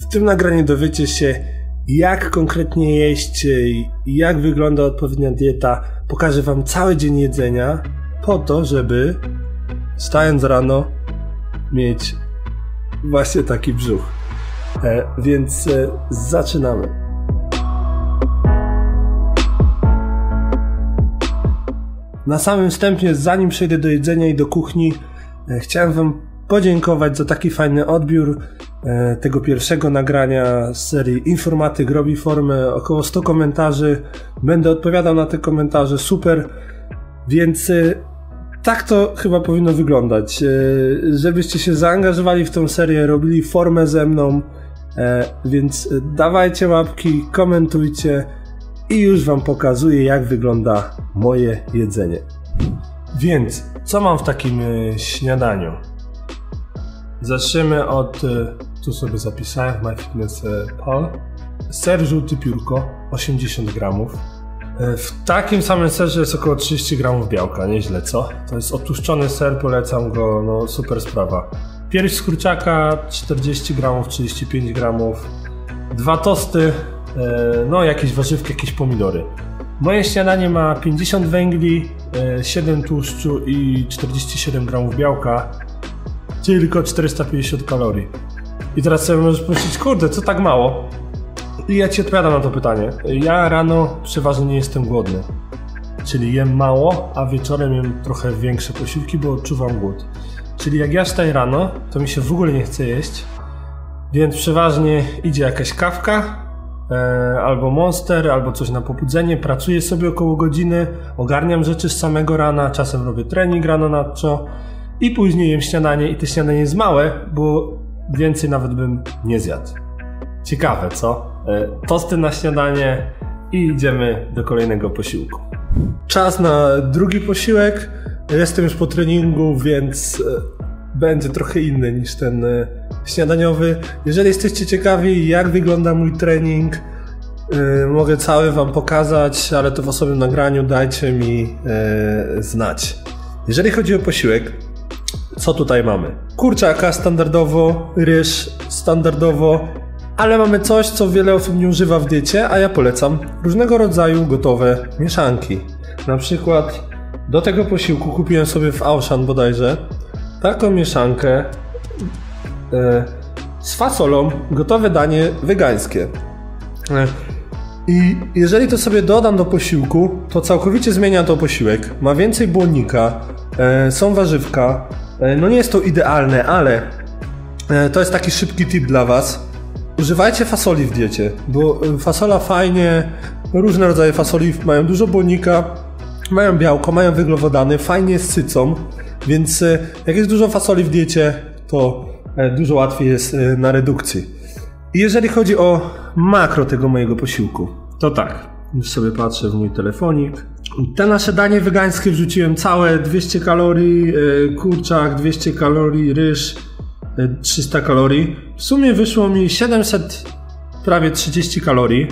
W tym nagraniu dowiecie się, jak konkretnie jeść, jak wygląda odpowiednia dieta. Pokażę wam cały dzień jedzenia po to, żeby wstając rano mieć właśnie taki brzuch. Więc zaczynamy. Na samym wstępie, zanim przejdę do jedzenia i do kuchni, chciałem wam podziękować za taki fajny odbiór tego pierwszego nagrania z serii Informatyk robi formę. Około 100 komentarzy. Będę odpowiadał na te komentarze. Super. Więc tak to chyba powinno wyglądać. Żebyście się zaangażowali w tą serię, robili formę ze mną. Więc dawajcie łapki, komentujcie i już wam pokazuję, jak wygląda moje jedzenie. Więc co mam w takim śniadaniu? Zaczniemy od, tu sobie zapisałem, MyFitnessPal. Ser żółty piórko, 80 gramów. W takim samym serze jest około 30 gramów białka, nieźle co? To jest odtłuszczony ser, polecam go, no super sprawa. Pierś z kurczaka, 40 gramów, 35 gramów. 2 tosty, no jakieś warzywki, jakieś pomidory. Moje śniadanie ma 50 węgli, 7 tłuszczu i 47 gramów białka. Tylko 450 kalorii. I teraz sobie możesz pomyśleć, kurde, co tak mało? I ja ci odpowiadam na to pytanie. Ja rano przeważnie nie jestem głodny. Czyli jem mało, a wieczorem jem trochę większe posiłki, bo odczuwam głód. Czyli jak ja wstaję rano, to mi się w ogóle nie chce jeść. Więc przeważnie idzie jakaś kawka, albo Monster, albo coś na pobudzenie. Pracuję sobie około godziny, ogarniam rzeczy z samego rana, czasem robię trening rano nadto. I później jem śniadanie i to śniadanie jest małe, bo więcej nawet bym nie zjadł. Ciekawe, co? Tosty na śniadanie i idziemy do kolejnego posiłku. Czas na drugi posiłek. Jestem już po treningu, więc będzie trochę inny niż ten śniadaniowy. Jeżeli jesteście ciekawi, jak wygląda mój trening, mogę cały wam pokazać, ale to w osobnym nagraniu, dajcie mi znać. Jeżeli chodzi o posiłek, co tutaj mamy? Kurczaka standardowo, ryż standardowo, ale mamy coś, co wiele osób nie używa w diecie, a ja polecam różnego rodzaju gotowe mieszanki. Na przykład do tego posiłku kupiłem sobie w Auchan bodajże taką mieszankę z fasolą, gotowe danie wegańskie. I jeżeli to sobie dodam do posiłku, to całkowicie zmienia to posiłek. Ma więcej błonnika, są warzywka. No nie jest to idealne, ale to jest taki szybki tip dla was. Używajcie fasoli w diecie, bo fasola fajnie, różne rodzaje fasoli mają dużo błonnika, mają białko, mają węglowodany, fajnie sycą, więc jak jest dużo fasoli w diecie, to dużo łatwiej jest na redukcji. I jeżeli chodzi o makro tego mojego posiłku, to tak, już sobie patrzę w mój telefonik. Te nasze danie wegańskie wrzuciłem całe 200 kalorii, kurczak 200 kalorii, ryż 300 kalorii. W sumie wyszło mi 700, prawie 30 kalorii.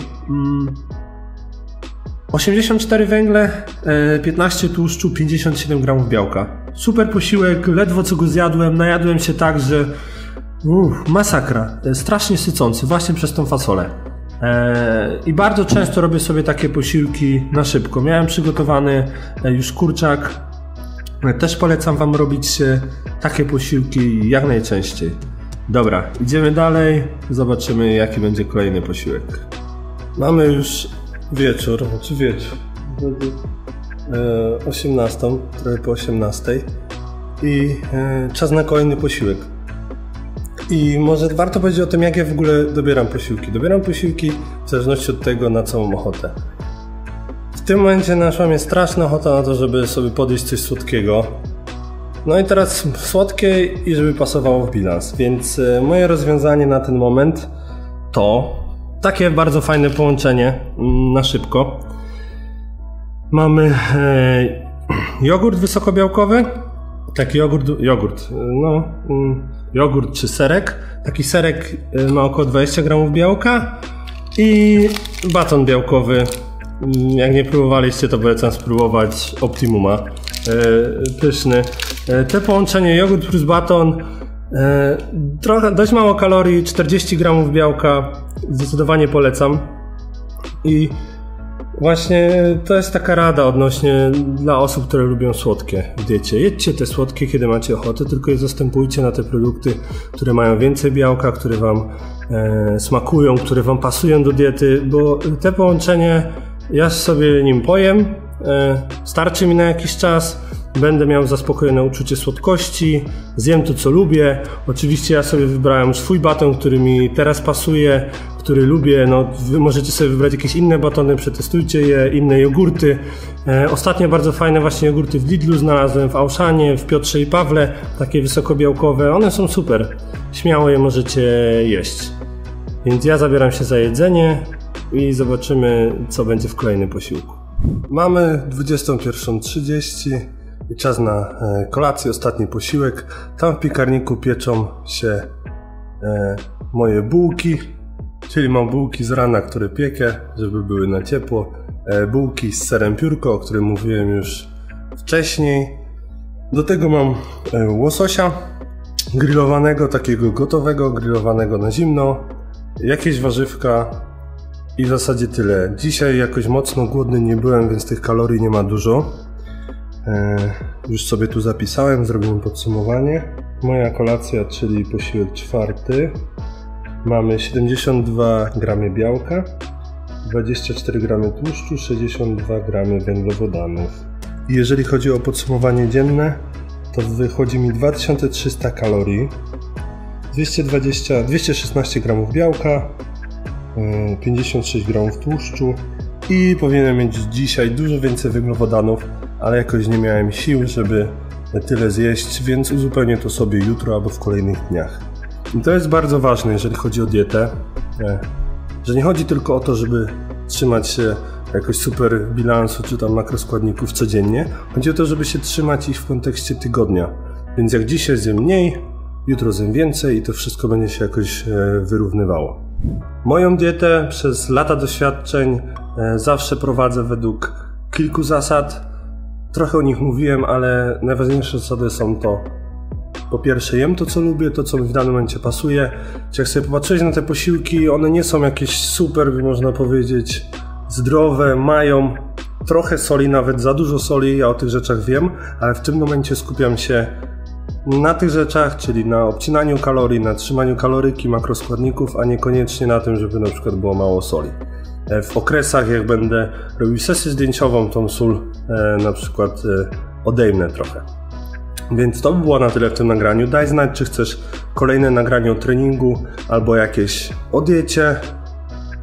84 węgle, 15 tłuszczu, 57 gramów białka. Super posiłek, ledwo co go zjadłem, najadłem się tak, że masakra, strasznie sycący, właśnie przez tą fasolę. I bardzo często robię sobie takie posiłki na szybko. Miałem przygotowany już kurczak. Też polecam wam robić takie posiłki jak najczęściej. Dobra, idziemy dalej. Zobaczymy, jaki będzie kolejny posiłek. Mamy już wieczór, 18, trochę po 18 i czas na kolejny posiłek. I może warto powiedzieć o tym, jak ja w ogóle dobieram posiłki. Dobieram posiłki w zależności od tego, na co mam ochotę. W tym momencie naszła mnie straszna ochota na to, żeby sobie podjeść coś słodkiego. No i teraz słodkie i żeby pasowało w bilans. Więc moje rozwiązanie na ten moment to takie bardzo fajne połączenie na szybko. Mamy jogurt wysokobiałkowy. Taki jogurt czy serek. Taki serek ma około 20 gramów białka i baton białkowy. Jak nie próbowaliście, to polecam spróbować Optimuma. Pyszny. Te połączenie jogurt plus baton Dość mało kalorii, 40 gramów białka, zdecydowanie polecam. I właśnie to jest taka rada odnośnie dla osób, które lubią słodkie w diecie. Jedźcie te słodkie, kiedy macie ochotę, tylko je zastępujcie na te produkty, które mają więcej białka, które wam smakują, które wam pasują do diety, bo te połączenie, ja sobie nim pojem, starczy mi na jakiś czas, będę miał zaspokojone uczucie słodkości, zjem to, co lubię. Oczywiście ja sobie wybrałem swój baton, który mi teraz pasuje, który lubię. No, wy możecie sobie wybrać jakieś inne batony, przetestujcie je, inne jogurty. Ostatnio bardzo fajne właśnie jogurty w Lidlu znalazłem, w Auchanie, w Piotrze i Pawle, takie wysokobiałkowe. One są super. Śmiało je możecie jeść. Więc ja zabieram się za jedzenie i zobaczymy, co będzie w kolejnym posiłku. Mamy 21:30 i czas na kolację, ostatni posiłek. Tam w piekarniku pieczą się moje bułki, czyli mam bułki z rana, które piekę, żeby były na ciepło. Bułki z serem piórko, o którym mówiłem już wcześniej. Do tego mam łososia grillowanego, takiego gotowego, grillowanego na zimno. Jakieś warzywka i w zasadzie tyle. Dzisiaj jakoś mocno głodny nie byłem, więc tych kalorii nie ma dużo. Już sobie tu zapisałem, zrobimy podsumowanie. Moja kolacja, czyli posiłek czwarty. Mamy 72 gramy białka, 24 gramy tłuszczu, 62 gramy węglowodanów. I jeżeli chodzi o podsumowanie dzienne, to wychodzi mi 2300 kalorii, 216 gramów białka, 56 gramów tłuszczu i powinienem mieć dzisiaj dużo więcej węglowodanów, ale jakoś nie miałem sił, żeby tyle zjeść, więc uzupełnię to sobie jutro albo w kolejnych dniach. I to jest bardzo ważne, jeżeli chodzi o dietę, że nie chodzi tylko o to, żeby trzymać się jakoś super bilansu czy tam makroskładników codziennie. Chodzi o to, żeby się trzymać ich w kontekście tygodnia. Więc jak dzisiaj zjem mniej, jutro zjem więcej i to wszystko będzie się jakoś wyrównywało. Moją dietę przez lata doświadczeń zawsze prowadzę według kilku zasad. Trochę o nich mówiłem, ale najważniejsze zasady są to: po pierwsze, jem to, co lubię, to, co mi w danym momencie pasuje. Jak sobie popatrzyć na te posiłki, one nie są jakieś super, można powiedzieć, zdrowe, mają trochę soli, nawet za dużo soli, ja o tych rzeczach wiem, ale w tym momencie skupiam się na tych rzeczach, czyli na obcinaniu kalorii, na trzymaniu kaloryki, makroskładników, a niekoniecznie na tym, żeby na przykład było mało soli. W okresach, jak będę robił sesję zdjęciową, tą sól na przykład odejmę trochę. Więc to by było na tyle w tym nagraniu. Daj znać, czy chcesz kolejne nagranie o treningu albo jakieś o diecie.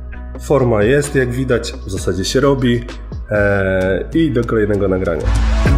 Forma jest, jak widać, w zasadzie się robi i do kolejnego nagrania.